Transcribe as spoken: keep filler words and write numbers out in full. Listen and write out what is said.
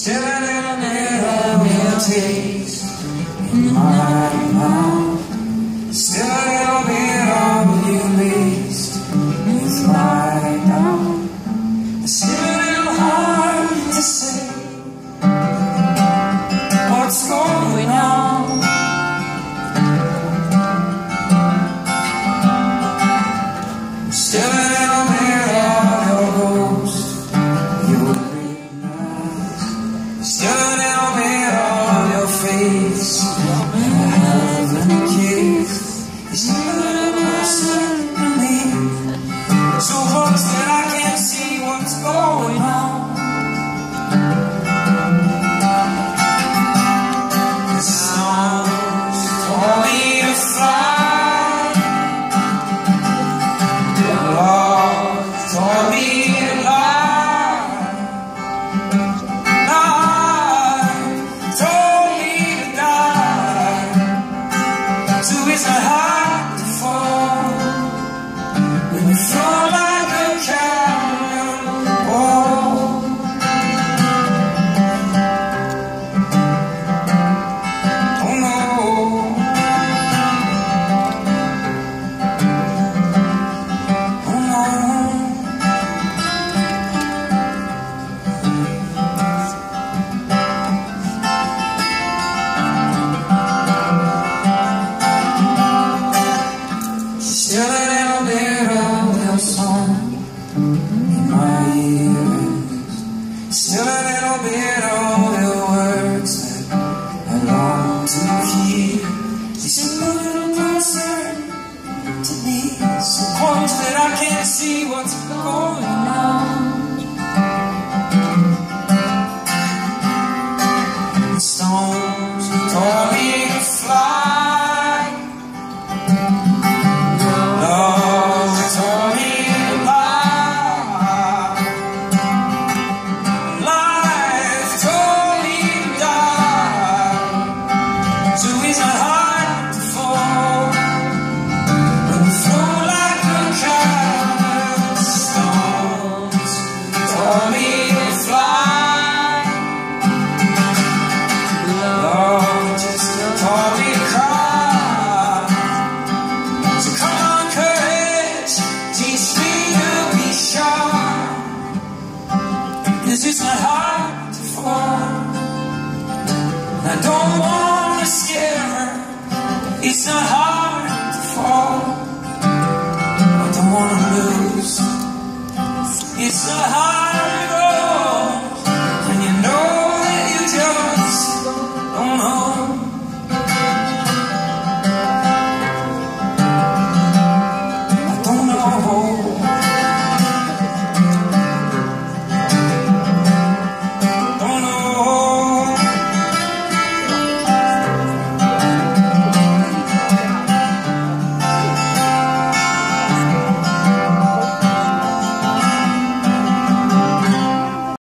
Still a little bit of your taste in my mouth. Still a little bit of you laced with my doubt. It's still a little hard to say what's going on. Still a little bit of your ghost, your green eyes. Still a little bit of your face, and I haven't kissed. It's still a little closer to me, so close that I can't see what's going on. The songs told me to fly, the Lord told me to lie, life told me to die. So it's not hard to fall when you fall like a cannonball. Oh no, oh no. Still a little bit of your song in my ears. Still a little bit of your words that I long to hear. You seem a little closer to me, so close that I can't see what's going on. The stones told me to fly, love told me to lie, life told me to die. So it's not hard to fall when you flow like a kite. Stones told me to fly, love just told me to cry. So come on, courage, teach me to be shy. 'Cause it's not hard to fall. I don't wanna scare her. It's not hard to fall. I don't wanna lose. It's not hard